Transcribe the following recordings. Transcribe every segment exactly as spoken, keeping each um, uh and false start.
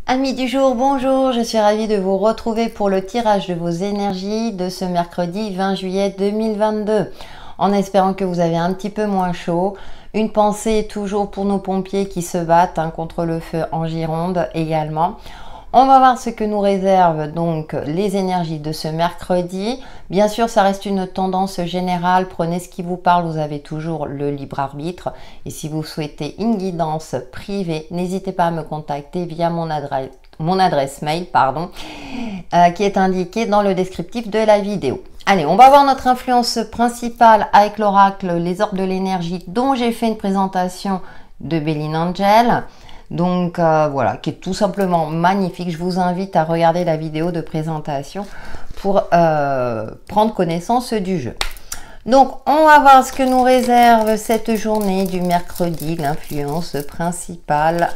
Amis du jour, bonjour, je suis ravie de vous retrouver pour le tirage de vos énergies de ce mercredi vingt juillet deux mille vingt-deux. En espérant que vous avez un petit peu moins chaud. Une pensée toujours pour nos pompiers qui se battent hein, contre le feu en Gironde également. On va voir ce que nous réservent donc les énergies de ce mercredi. Bien sûr, ça reste une tendance générale. Prenez ce qui vous parle, vous avez toujours le libre arbitre. Et si vous souhaitez une guidance privée, n'hésitez pas à me contacter via mon adresse, mon adresse mail pardon, euh, qui est indiquée dans le descriptif de la vidéo. Allez, on va voir notre influence principale avec l'oracle Les Orbes de l'énergie, dont j'ai fait une présentation de Béline Angel. Donc euh, voilà, qui est tout simplement magnifique. Je vous invite à regarder la vidéo de présentation pour euh, prendre connaissance du jeu. Donc on va voir ce que nous réserve cette journée du mercredi, l'influence principale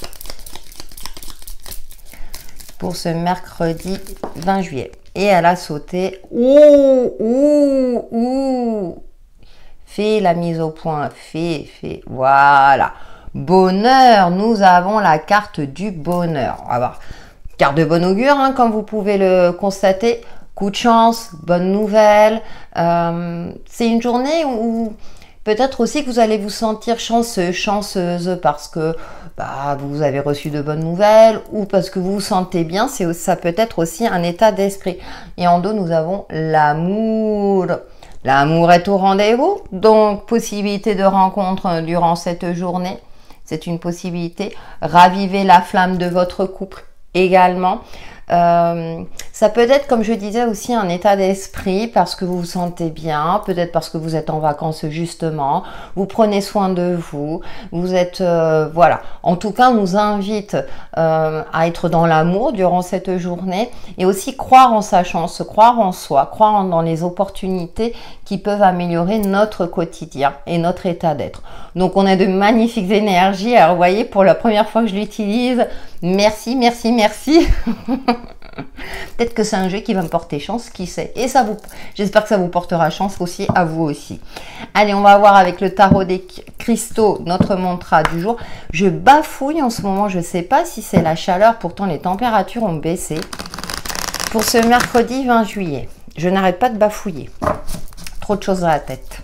pour ce mercredi vingt juillet. Et elle a sauté. Ouh, ouh, ouh. Fait la mise au point. Fait, fait. Voilà. Bonheur, nous avons la carte du bonheur. On va voir. Carte de bon augure, hein, comme vous pouvez le constater. Coup de chance, bonne nouvelle. Euh, c'est une journée où peut-être aussi que vous allez vous sentir chanceux, chanceuse parce que bah, vous avez reçu de bonnes nouvelles ou parce que vous vous sentez bien. C'est, ça peut être aussi un état d'esprit. Et en dos, nous avons l'amour. L'amour est au rendez-vous, donc possibilité de rencontre durant cette journée. C'est une possibilité. Ravivez la flamme de votre couple également. Euh, ça peut être, comme je disais, aussi un état d'esprit parce que vous vous sentez bien, peut-être parce que vous êtes en vacances justement, vous prenez soin de vous, vous êtes, euh, voilà. En tout cas, on nous invite euh, à être dans l'amour durant cette journée et aussi croire en sa chance, croire en soi, croire en, dans les opportunités qui peuvent améliorer notre quotidien et notre état d'être. Donc, on a de magnifiques énergies. Alors, vous voyez, pour la première fois que je l'utilise, merci, merci, merci. Peut-être que c'est un jeu qui va me porter chance, qui sait. Et ça vous, j'espère que ça vous portera chance aussi, à vous aussi. Allez, on va voir avec le tarot des cristaux, notre mantra du jour. Je bafouille en ce moment, je ne sais pas si c'est la chaleur, pourtant les températures ont baissé. Pour ce mercredi vingt juillet, je n'arrête pas de bafouiller. Trop de choses dans la tête.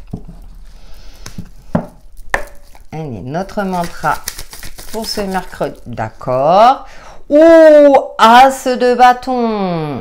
Allez, notre mantra pour ce mercredi. D'accord. Ouh, as de bâton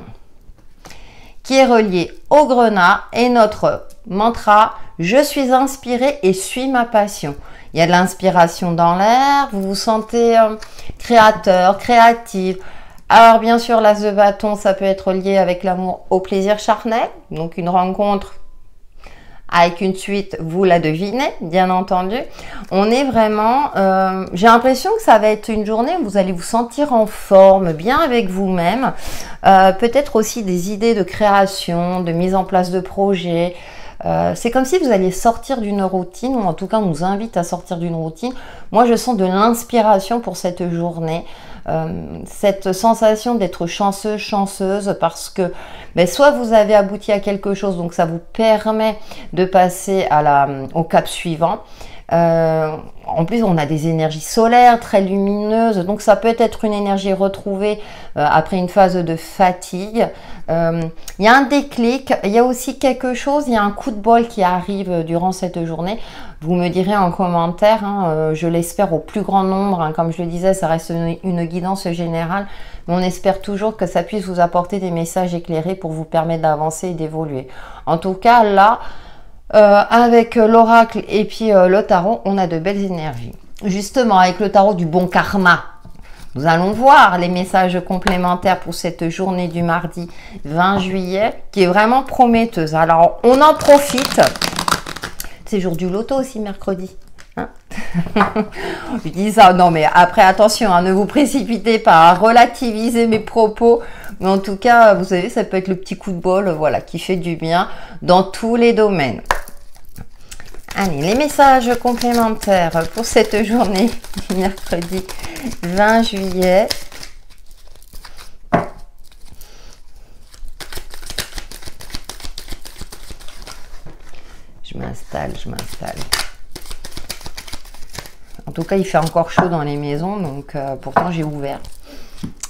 qui est relié au grenat et notre mantra, je suis inspiré et suis ma passion. Il y a de l'inspiration dans l'air, vous vous sentez euh, créateur, créative. Alors bien sûr, l'as de bâton, ça peut être lié avec l'amour au plaisir charnel, donc une rencontre avec une suite, vous la devinez, bien entendu. On est vraiment, euh, j'ai l'impression que ça va être une journée où vous allez vous sentir en forme, bien avec vous-même. Euh, peut-être aussi des idées de création, de mise en place de projets. Euh, c'est comme si vous alliez sortir d'une routine, ou en tout cas on nous invite à sortir d'une routine. Moi je sens de l'inspiration pour cette journée. Euh, cette sensation d'être chanceuse, chanceuse parce que ben, soit vous avez abouti à quelque chose, donc ça vous permet de passer à la, au cap suivant. Euh, en plus, on a des énergies solaires très lumineuses, donc ça peut être une énergie retrouvée euh, après une phase de fatigue. Euh, il y a un déclic, il y a aussi quelque chose, il y a un coup de bol qui arrive durant cette journée. Vous me direz en commentaire, hein, euh, je l'espère au plus grand nombre, hein, comme je le disais, ça reste une, une guidance générale, mais on espère toujours que ça puisse vous apporter des messages éclairés pour vous permettre d'avancer et d'évoluer. En tout cas, là, Euh, avec l'oracle et puis euh, le tarot, on a de belles énergies. Justement, avec le tarot du bon karma, nous allons voir les messages complémentaires pour cette journée du mardi vingt juillet, qui est vraiment prometteuse. Alors, on en profite. C'est jour du loto aussi, mercredi. Hein. Je dis ça, non mais après, attention, hein, ne vous précipitez pas à relativiser mes propos. Mais en tout cas, vous savez, ça peut être le petit coup de bol, voilà, qui fait du bien dans tous les domaines. Allez, les messages complémentaires pour cette journée du mercredi vingt juillet. Je m'installe, je m'installe. En tout cas, il fait encore chaud dans les maisons, donc euh, pourtant j'ai ouvert.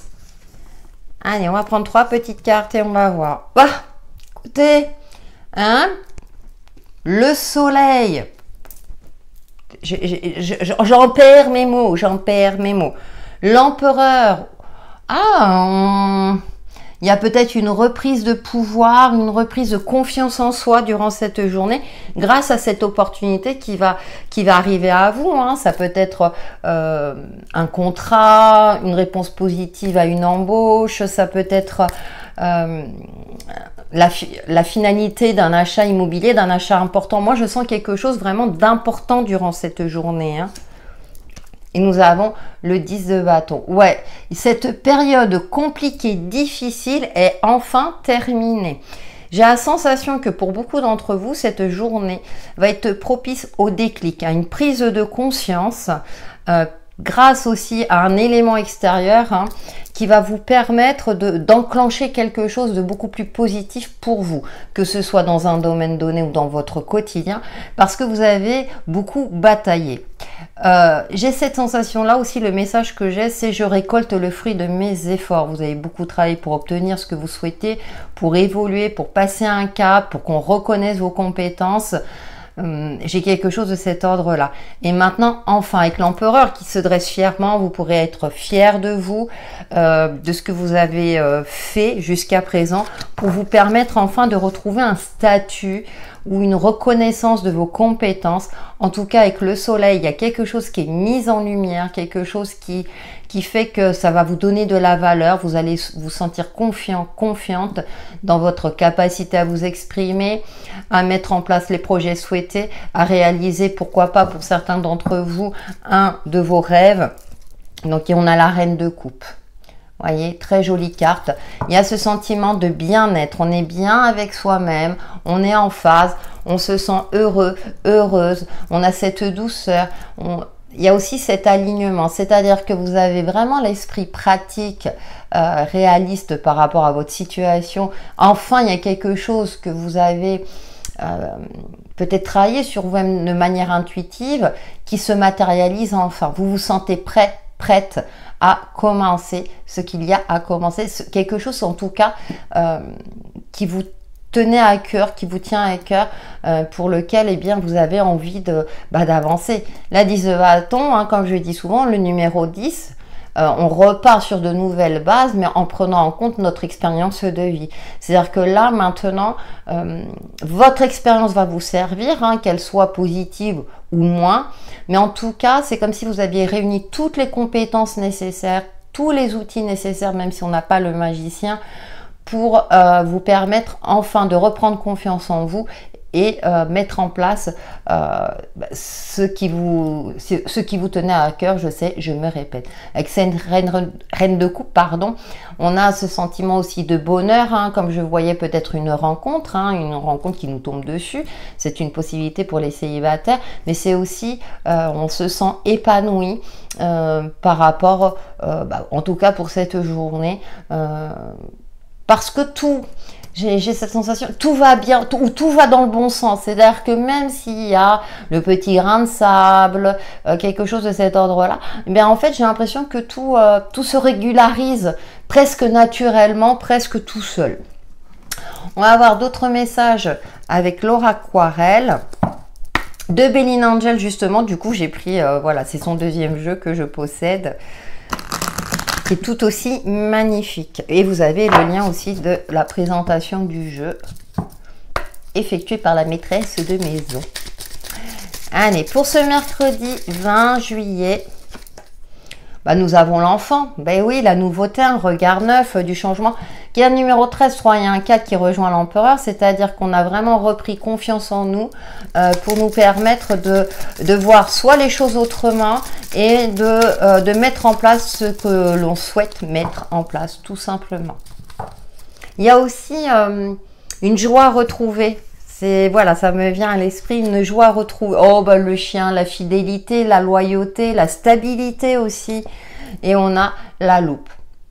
Allez, on va prendre trois petites cartes et on va voir. Bah, écoutez, hein, le soleil. J'en perds mes mots, j'en perds mes mots. L'empereur. Ah, on... il y a peut-être une reprise de pouvoir, une reprise de confiance en soi durant cette journée, grâce à cette opportunité qui va, qui va arriver à vous. Hein. Ça peut être euh, un contrat, une réponse positive à une embauche, ça peut être euh, la, la finalité d'un achat immobilier, d'un achat important. Moi, je sens quelque chose vraiment d'important durant cette journée. Hein. Et nous avons le dix de bâton. Ouais, cette période compliquée, difficile est enfin terminée. J'ai la sensation que pour beaucoup d'entre vous, cette journée va être propice au déclic, à une prise de conscience, euh, grâce aussi à un élément extérieur hein, qui va vous permettre de, d'enclencher quelque chose de beaucoup plus positif pour vous, que ce soit dans un domaine donné ou dans votre quotidien, parce que vous avez beaucoup bataillé. Euh, j'ai cette sensation-là aussi, le message que j'ai, c'est je récolte le fruit de mes efforts. Vous avez beaucoup travaillé pour obtenir ce que vous souhaitez, pour évoluer, pour passer un cap, pour qu'on reconnaisse vos compétences. Hum, j'ai quelque chose de cet ordre-là. Et maintenant, enfin, avec l'empereur qui se dresse fièrement, vous pourrez être fier de vous, euh, de ce que vous avez euh, fait jusqu'à présent, pour vous permettre enfin de retrouver un statut ou une reconnaissance de vos compétences. En tout cas, avec le soleil, il y a quelque chose qui est mis en lumière, quelque chose qui, qui fait que ça va vous donner de la valeur. Vous allez vous sentir confiant, confiante dans votre capacité à vous exprimer, à mettre en place les projets souhaités, à réaliser, pourquoi pas pour certains d'entre vous, un de vos rêves. Donc, on a la reine de coupe. Voyez, très jolie carte. Il y a ce sentiment de bien-être. On est bien avec soi-même. On est en phase. On se sent heureux, heureuse. On a cette douceur. On... Il y a aussi cet alignement. C'est-à-dire que vous avez vraiment l'esprit pratique, euh, réaliste par rapport à votre situation. Enfin, il y a quelque chose que vous avez euh, peut-être travaillé sur vous-même de manière intuitive qui se matérialise enfin. Vous vous sentez prêt, prête à commencer ce qu'il y a à commencer, quelque chose en tout cas euh, qui vous tenait à cœur, qui vous tient à cœur, euh, pour lequel eh bien, vous avez envie de, bah, d'avancer. La dix de bâton, hein, comme je dis souvent, le numéro dix, euh, on repart sur de nouvelles bases, mais en prenant en compte notre expérience de vie. C'est-à-dire que là, maintenant, euh, votre expérience va vous servir, hein, qu'elle soit positive ou moins, mais en tout cas, c'est comme si vous aviez réuni toutes les compétences nécessaires, tous les outils nécessaires, même si on n'a pas le magicien, pour euh, vous permettre enfin de reprendre confiance en vous et euh, mettre en place euh, ce, qui vous, ce qui vous tenait à cœur. Je sais, je me répète. Avec cette reine, reine de coupe, pardon, on a ce sentiment aussi de bonheur, hein, comme je voyais peut-être une rencontre, hein, une rencontre qui nous tombe dessus. C'est une possibilité pour les célibataires, mais c'est aussi, euh, on se sent épanoui euh, par rapport, euh, bah, en tout cas pour cette journée, euh, parce que tout... J'ai cette sensation, tout va bien, tout, ou tout va dans le bon sens. C'est-à-dire que même s'il y a le petit grain de sable, euh, quelque chose de cet ordre-là, eh bien en fait, j'ai l'impression que tout, euh, tout se régularise presque naturellement, presque tout seul. On va avoir d'autres messages avec Laura Aquarelle de Belline Angel, justement. Du coup, j'ai pris, euh, voilà, c'est son deuxième jeu que je possède, qui est tout aussi magnifique. Et vous avez le lien aussi de la présentation du jeu effectué par la maîtresse de maison. Allez, pour ce mercredi vingt juillet, bah, nous avons l'enfant. Ben oui, la nouveauté, un regard neuf, du changement. Qui est le numéro treize, trois et un quatre qui rejoint l'empereur, c'est-à-dire qu'on a vraiment repris confiance en nous euh, pour nous permettre de, de voir soit les choses autrement et de, euh, de mettre en place ce que l'on souhaite mettre en place, tout simplement. Il y a aussi euh, une joie retrouvée. C'est, voilà, ça me vient à l'esprit, une joie retrouvée. Oh, bah, le chien, la fidélité, la loyauté, la stabilité aussi. Et on a la loupe.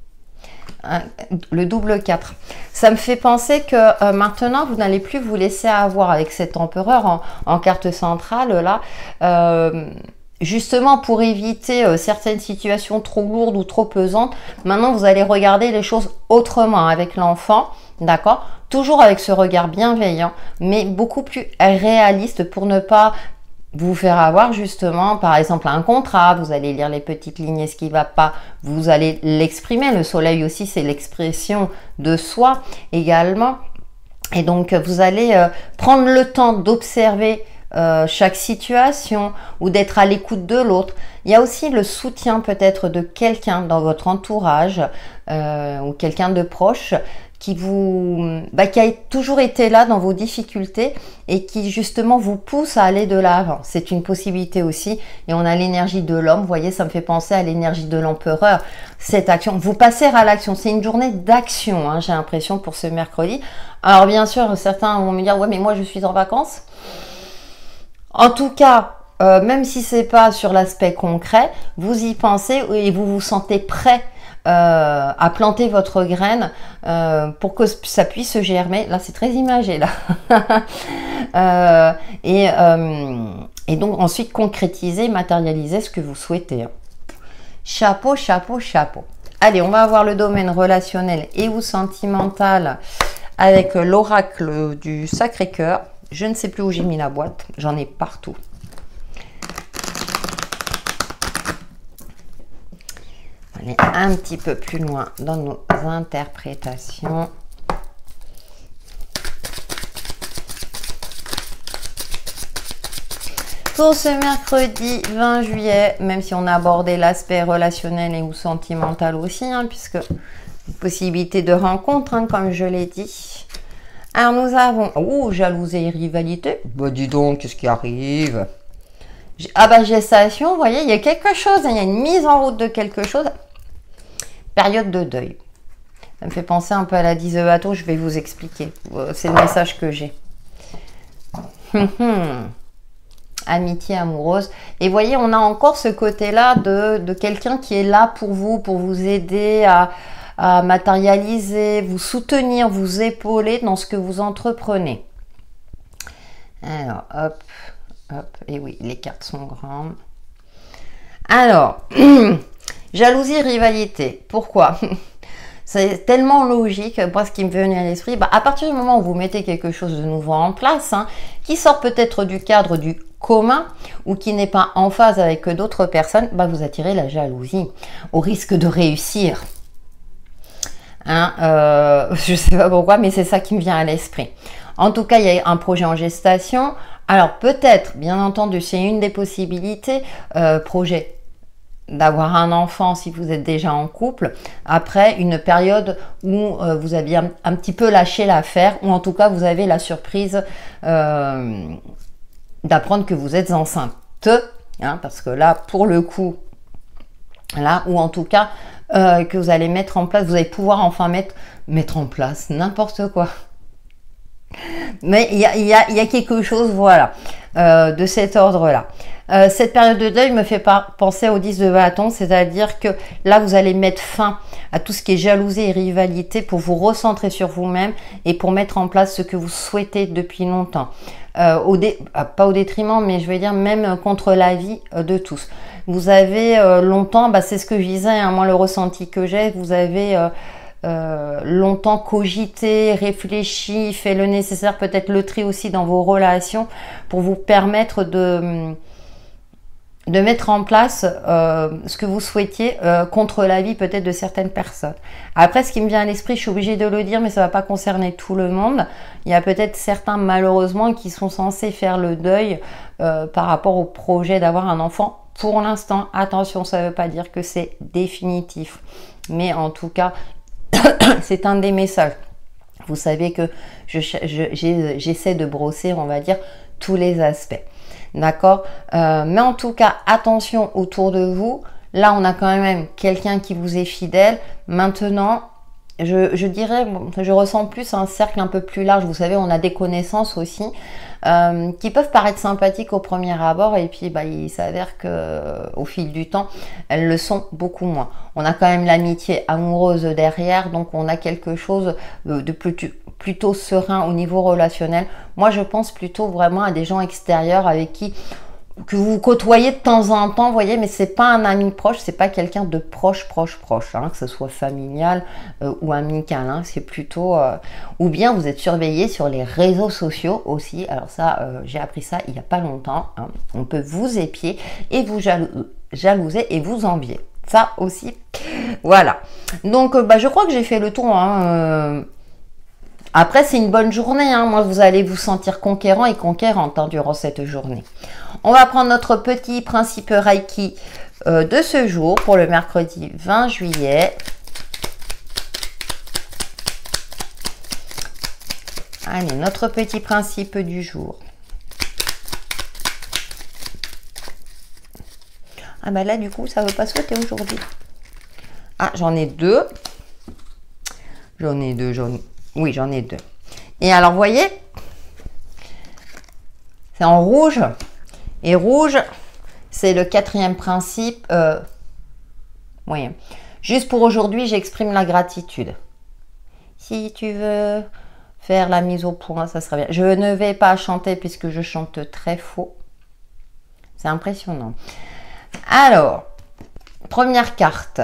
Le double quatre. Ça me fait penser que euh, maintenant, vous n'allez plus vous laisser avoir avec cet empereur en, en carte centrale, là. Euh, justement pour éviter euh, certaines situations trop lourdes ou trop pesantes, maintenant vous allez regarder les choses autrement avec l'enfant, d'accord? Toujours avec ce regard bienveillant, mais beaucoup plus réaliste pour ne pas vous faire avoir justement, par exemple, un contrat, vous allez lire les petites lignes et ce qui ne va pas, vous allez l'exprimer. Le soleil aussi, c'est l'expression de soi également. Et donc, vous allez euh, prendre le temps d'observer Euh, chaque situation ou d'être à l'écoute de l'autre. Il y a aussi le soutien peut-être de quelqu'un dans votre entourage euh, ou quelqu'un de proche qui vous bah, qui a toujours été là dans vos difficultés et qui justement vous pousse à aller de l'avant. C'est une possibilité aussi. Et on a l'énergie de l'homme, vous voyez, ça me fait penser à l'énergie de l'empereur. Cette action, vous passez à l'action, c'est une journée d'action, hein, j'ai l'impression pour ce mercredi. Alors bien sûr, certains vont me dire, ouais mais moi je suis en vacances. En tout cas, euh, même si c'est pas sur l'aspect concret, vous y pensez et vous vous sentez prêt euh, à planter votre graine euh, pour que ça puisse germer. Là, c'est très imagé là. euh, et, euh, et donc ensuite concrétiser, matérialiser ce que vous souhaitez. Chapeau, chapeau, chapeau. Allez, on va voir le domaine relationnel et ou sentimental avec l'oracle du Sacré-Cœur. Je ne sais plus où j'ai mis la boîte, j'en ai partout. On est un petit peu plus loin dans nos interprétations. Pour ce mercredi vingt juillet, même si on a abordé l'aspect relationnel et ou sentimental aussi, hein, puisque une possibilité de rencontre, hein, comme je l'ai dit. Alors, nous avons... Oh, jalousie et rivalité. Bah, dis donc, qu'est-ce qui arrive? Ah, bah, gestation, vous voyez, il y a quelque chose. Il y a une mise en route de quelque chose. Période de deuil. Ça me fait penser un peu à la dix de bateau. Je vais vous expliquer. C'est le message que j'ai. Amitié amoureuse. Et vous voyez, on a encore ce côté-là de, de quelqu'un qui est là pour vous, pour vous aider à... à matérialiser, vous soutenir, vous épauler dans ce que vous entreprenez. Alors, hop, hop, et oui, les cartes sont grandes. Alors, jalousie, rivalité. Pourquoi? C'est tellement logique, moi ce qui me venait à l'esprit, bah, à partir du moment où vous mettez quelque chose de nouveau en place, hein, qui sort peut-être du cadre du commun ou qui n'est pas en phase avec d'autres personnes, bah, vous attirez la jalousie au risque de réussir. Hein, euh, je ne sais pas pourquoi, mais c'est ça qui me vient à l'esprit. En tout cas, il y a un projet en gestation. Alors peut-être, bien entendu, c'est une des possibilités, euh, projet d'avoir un enfant si vous êtes déjà en couple, après une période où euh, vous aviez un, un petit peu lâché l'affaire, ou en tout cas vous avez la surprise euh, d'apprendre que vous êtes enceinte. Hein, parce que là, pour le coup, là, ou en tout cas, Euh, que vous allez mettre en place, vous allez pouvoir enfin mettre, mettre en place n'importe quoi. Mais il y a, y, a, y a quelque chose, voilà, euh, de cet ordre-là. Euh, cette période de deuil me fait pas penser au dix de bâton, c'est-à-dire que là, vous allez mettre fin à tout ce qui est jalousie et rivalité pour vous recentrer sur vous-même et pour mettre en place ce que vous souhaitez depuis longtemps. Euh, au dé, pas au détriment, mais je vais dire même contre l'avis de tous. Vous avez euh, longtemps, bah, c'est ce que je disais, hein, moi le ressenti que j'ai, vous avez euh, euh, longtemps cogité, réfléchi, fait le nécessaire, peut-être le tri aussi dans vos relations pour vous permettre de, de mettre en place euh, ce que vous souhaitiez euh, contre l'avis peut-être de certaines personnes. Après, ce qui me vient à l'esprit, je suis obligée de le dire, mais ça ne va pas concerner tout le monde. Il y a peut-être certains, malheureusement, qui sont censés faire le deuil euh, par rapport au projet d'avoir un enfant. Pour l'instant, attention, ça ne veut pas dire que c'est définitif. Mais en tout cas, c'est un des messages. Vous savez que je, je, j'essaie de brosser, on va dire, tous les aspects. D'accord, euh, mais en tout cas, attention autour de vous. Là, on a quand même quelqu'un qui vous est fidèle. Maintenant, je, je dirais, je ressens plus un cercle un peu plus large. Vous savez, on a des connaissances aussi euh, qui peuvent paraître sympathiques au premier abord. Et puis, bah, il s'avère qu'au fil du temps, elles le sont beaucoup moins. On a quand même l'amitié amoureuse derrière. Donc, on a quelque chose de plus... plutôt serein au niveau relationnel. Moi, je pense plutôt vraiment à des gens extérieurs avec qui que vous côtoyez de temps en temps, vous voyez, mais c'est pas un ami proche, c'est pas quelqu'un de proche, proche, proche, hein, que ce soit familial euh, ou amical, hein, c'est plutôt... Euh, ou bien vous êtes surveillé sur les réseaux sociaux aussi, alors ça, euh, j'ai appris ça il y a pas longtemps, hein. On peut vous épier et vous jalou jalouser et vous envier, ça aussi, voilà. Donc, euh, bah, je crois que j'ai fait le tour, hein, euh, après, c'est une bonne journée, hein. Moi, vous allez vous sentir conquérant et conquérante hein, durant cette journée. On va prendre notre petit principe Reiki euh, de ce jour pour le mercredi vingt juillet. Allez, notre petit principe du jour. Ah bah là, du coup, ça ne veut pas sauter aujourd'hui. Ah, j'en ai deux. J'en ai deux, j'en ai... Oui, j'en ai deux. Et alors, vous voyez, c'est en rouge. Et rouge, c'est le quatrième principe. Euh, oui. Juste pour aujourd'hui, j'exprime la gratitude. Si tu veux faire la mise au point, ça serait bien. Je ne vais pas chanter puisque je chante très faux. C'est impressionnant. Alors, première carte.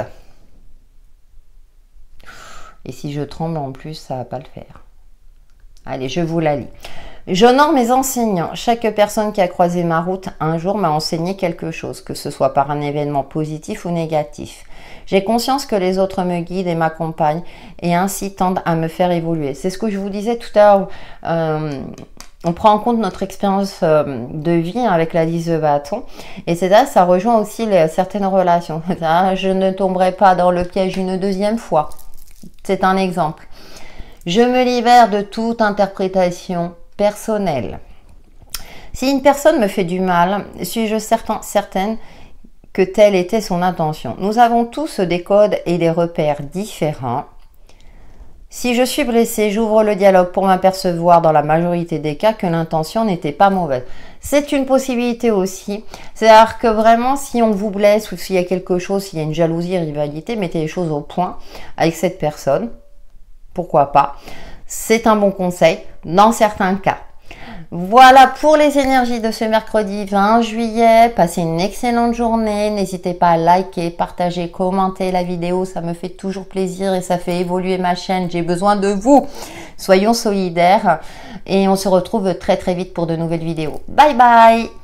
Et si je tremble en plus, ça ne va pas le faire. Allez, je vous la lis. J'honore mes enseignants. Chaque personne qui a croisé ma route un jour m'a enseigné quelque chose, que ce soit par un événement positif ou négatif. J'ai conscience que les autres me guident et m'accompagnent et ainsi tendent à me faire évoluer. C'est ce que je vous disais tout à l'heure. Euh, on prend en compte notre expérience de vie avec la liste de bâton. Et c'est là, ça rejoint aussi les, certaines relations. Je ne tomberai pas dans le piège une deuxième fois. C'est un exemple. Je me libère de toute interprétation personnelle. Si une personne me fait du mal, suis-je certain, certaine que telle était son intention? Nous avons tous des codes et des repères différents. Si je suis blessée, j'ouvre le dialogue pour m'apercevoir dans la majorité des cas que l'intention n'était pas mauvaise. C'est une possibilité aussi. C'est-à-dire que vraiment, si on vous blesse ou s'il y a quelque chose, s'il y a une jalousie, rivalité, mettez les choses au point avec cette personne. Pourquoi pas? C'est un bon conseil dans certains cas. Voilà pour les énergies de ce mercredi vingt juillet. Passez une excellente journée. N'hésitez pas à liker, partager, commenter la vidéo. Ça me fait toujours plaisir et ça fait évoluer ma chaîne. J'ai besoin de vous. Soyons solidaires et on se retrouve très très vite pour de nouvelles vidéos. Bye bye!